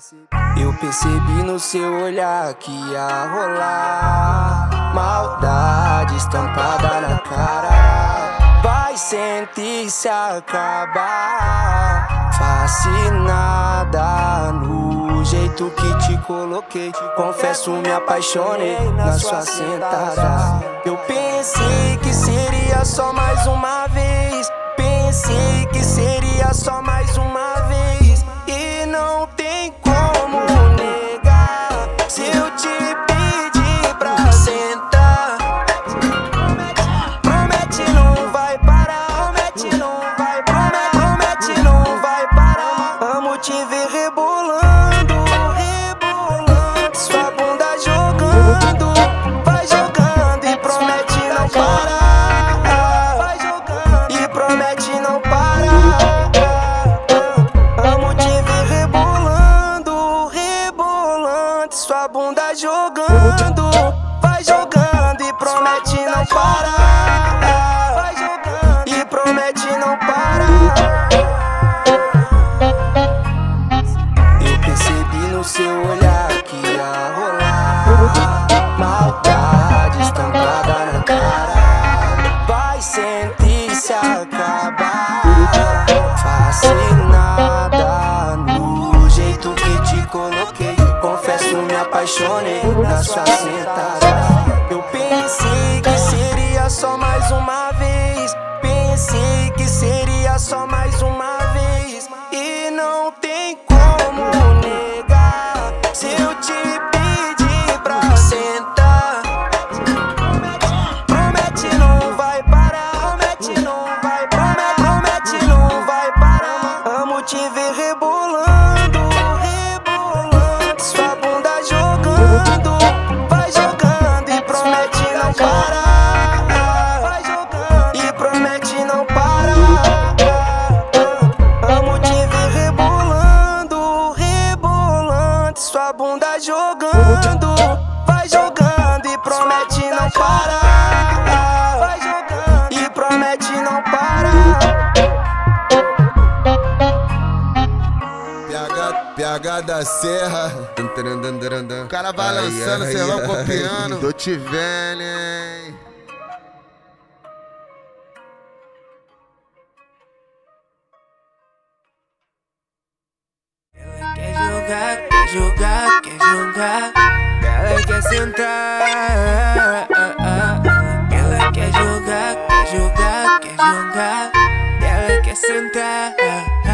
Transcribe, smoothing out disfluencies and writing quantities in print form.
Eu percebi no seu olhar que ia rolar maldade estampada na cara. Vai sentir se acabar, fascinada no jeito que te coloquei. Confesso, me apaixonei na sua sentada. Eu pensei que seria só mais uma vez, pensei que seria só mais uma vez. E não tem como negar, se eu te pedir pra sentar, promete não vai parar, promete não vai parar, promete não vai parar. Amo te ver rebolando, rebolando, sua bunda jogando, vai jogando e promete não parar, vai jogando e promete não parar. Sua bunda jogando, vai jogando e promete não parar, vai jogando e promete não parar. Eu percebi no seu olhar que ia rolar maldade estampada na cara. Vai sentir se acabar, fascinada no jeito que te coloquei. Confesso, me apaixonei na sua sentada. Eu pensei que seria só mais uma vez, pensei que seria só mais uma vez. E não tem como negar, se eu te pedir pra sentar, promete não vai parar, promete não vai parar, promete não vai parar. Amo te ver rebolando, rebolando, sua bunda jogando, vai jogando e promete não parar, vai jogando e promete não parar. Amo te ver rebolando, rebolando, sua bunda jogando, vai jogando e promete não parar, vai jogando e promete não parar. PH da Serra, o cara vai lançando, cê vai copiando. Tô te vendo, hein? Ela quer jogar, quer jogar, quer jogar. Ela quer sentar. Ela quer jogar, quer jogar, quer jogar. Ela quer sentar.